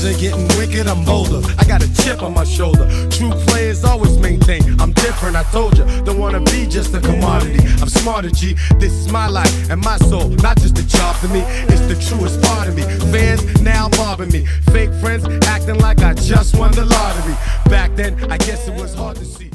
times are getting wicked, I'm bolder. I got a chip on my shoulder. True players always maintain I'm different, I told you. Don't wanna be just a commodity. I'm smarter, G. This is my life and my soul, not just a job to me. It's the truest part of me. Fans now mobbing me. Fake friends acting like I just won the lottery. Back then, I guess it was hard to see.